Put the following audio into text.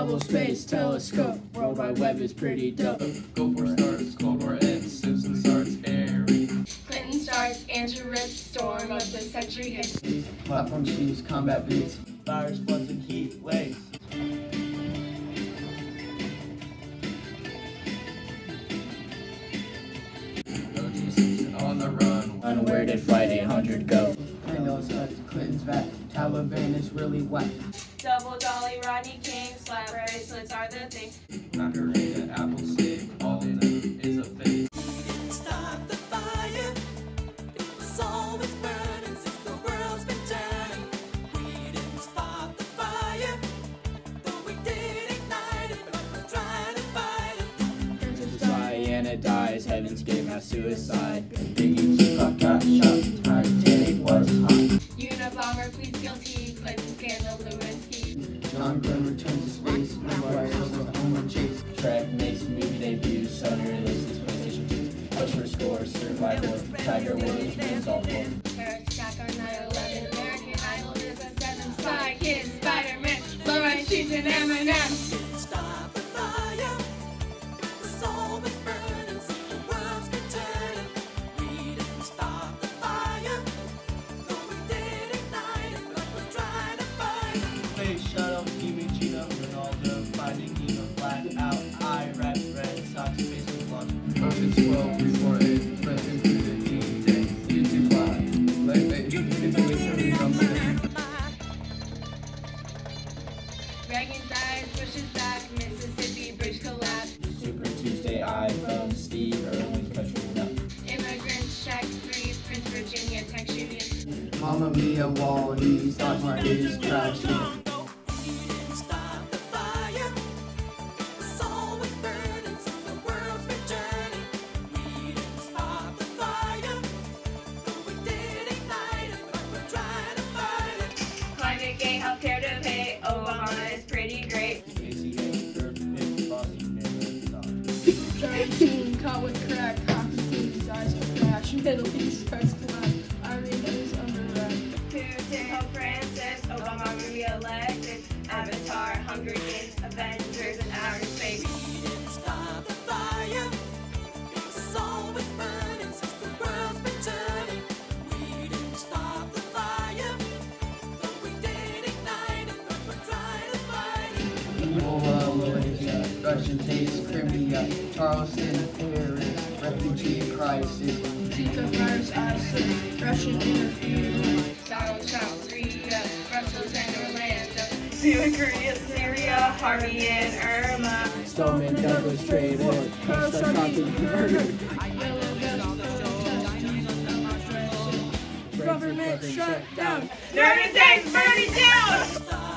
Hubble Space Telescope, World Wide Web is pretty dope. Go for starts, Cold War ends, Simpson starts, Harry. Clinton starts, Andrew rips, storm of the century hits. Platform shoes, combat boots. Fires, floods, and heat waves. O.J. Simpson on the run. And where did Flight 800 go? I know it's Clinton's back. Taliban is really whack. Double dolly, Rodney King, slap bracelets are the thing. Macarena, apple stick, all in them is a fake. Stop the fire. It was always burning since the world's been turning. We didn't stop the fire, though we did ignite it, but we're trying to fight it. Princess Diana dies, Heaven's Gate mass suicide. Biggie Tupac got shot. Titanic was hot. Unabomber pleads guilty, Clinton scandal, Lewinsky. John Glenn returns to space. Maguire goes to home and chase. Shrek makes movie debut, Sony releases PlayStation 2. Push for score, Survivor, Tiger Woods wins all four. Terrorist attack on 9/11, American Idol, there's a 7 Spy Kids, Spider-Man, Low-Rise Cheese and M&M. Stop the fire. It was always burning since the world's been turning. We didn't stop the fire, though we did ignite it, but we're trying to fight it. Space shuttle, Kimi Gino, Ronaldo, finding Nemo, black out, Iraq, Red Sox, space was launched. Ocean 12, rewrote it, press into the D-Day. YouTube Live. Late, late, if you wait for me, come in. Reagan dies, pushes back, Mississippi bridge collapse. Super Tuesday, iPhone, Steve Irwin, country nut. Immigrants check 3, Prince Virginia, tech union. Mamma Mia, Wall-E, stock market is crashing. We didn't stop the fire. It was always burning since the world's been turning. We didn't stop the fire, though we did ignite it, but we're trying to fight it. Climate gay, healthcare debate, Obama is pretty great. ACA, third pick, Bossy, Neighborhood, Giant teen caught with crack, hockey team dies of crash, Middle East starts collapse, Irene is under wrap. Putin, Pope Francis, Obama re-elected, Avatar, Hunger Games, Avengers, and outer space. We didn't stop the fire. It was always burning since the world's been turning. We didn't stop the fire, though we did ignite it, but we're trying to fight it. Ebola, Malaysia, Russian takes Crimea, Charleston, Paris, refugee crisis. Zika virus, ISIS, Russian interference. Donald Trump, Korea, Brussels and Orlando, Korea, Syria, Harvey and Irma. Stoneman Douglas trade war, Coast murdered. Yellow vest protest, government shut down. Burn it down, burn it down!